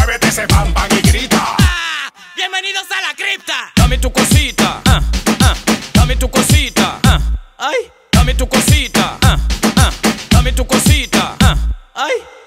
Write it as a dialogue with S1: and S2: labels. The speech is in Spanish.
S1: muévete ese pam pam y grita.
S2: ¡Bienvenidos a la cripta!
S3: Dame tu cosita, dame tu cosita,
S2: ¡Ay!
S3: dame tu cosita, dame tu cosita,
S2: ¡Ay!